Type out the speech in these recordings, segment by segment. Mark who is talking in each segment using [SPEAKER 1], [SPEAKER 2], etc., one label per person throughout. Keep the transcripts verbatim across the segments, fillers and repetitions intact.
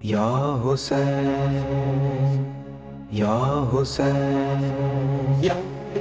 [SPEAKER 1] یا حسین یا حسین یا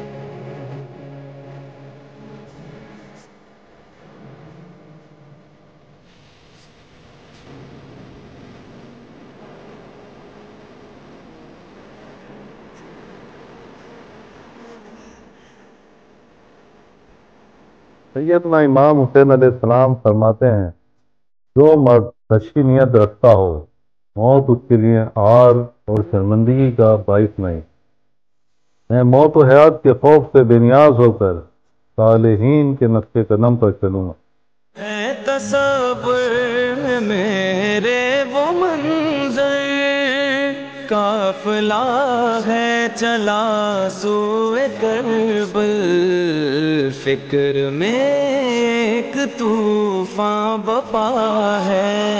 [SPEAKER 2] سیدنا امام حسین علیہ السلام فرماتے ہیں، جو مرد سچی نیت رکھتا ہو موت اس کے لیے عار اور شرمندگی کا باعث نہیں۔ میں موت و حیات کے خوف سے بے نیاز ہو کر صالحین کے نقش قدم پر چلوں گا۔
[SPEAKER 1] اے تصور میں میرے وہ منظر، قافلہ ہے چلا سوئے کربل، فکر میں ایک طوفان بپا ہے۔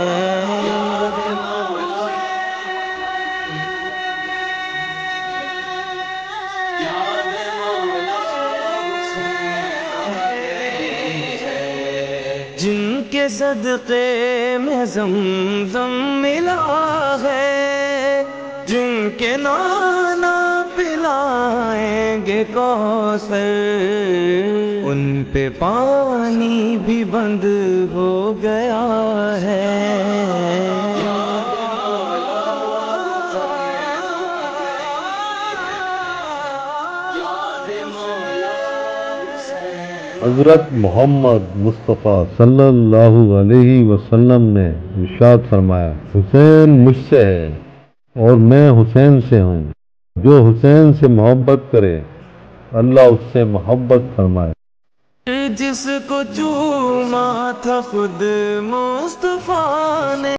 [SPEAKER 1] جن کے صدقے میں زمزم ملا ہے، جن کے نانا پلائیں گے کوثر، ان پہ پانی بھی بند ہو گیا ہے۔
[SPEAKER 2] حضرت محمد مصطفیٰ صلی اللہ علیہ وسلم نے ارشاد فرمایا، حسین مجھ سے ہے اور میں حسین سے ہوں، جو حسین سے محبت کرے اللہ اس سے محبت فرمائے۔
[SPEAKER 1] جس کو چوما تھا خود مصطفیٰ نے،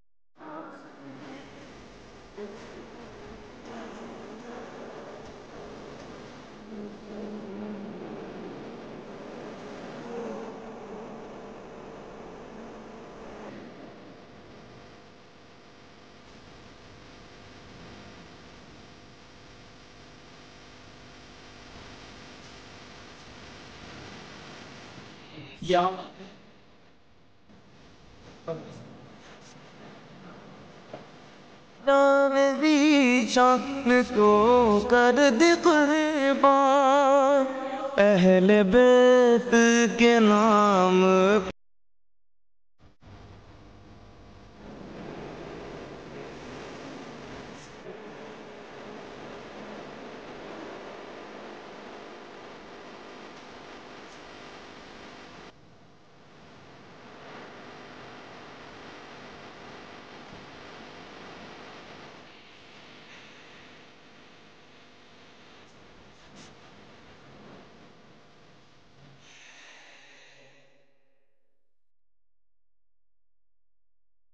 [SPEAKER 1] یا میری شان کو کر دے قربان، اہل بیت کے نام